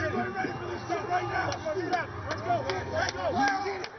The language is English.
Everybody ready for this shit right now. Let's go. Let's go.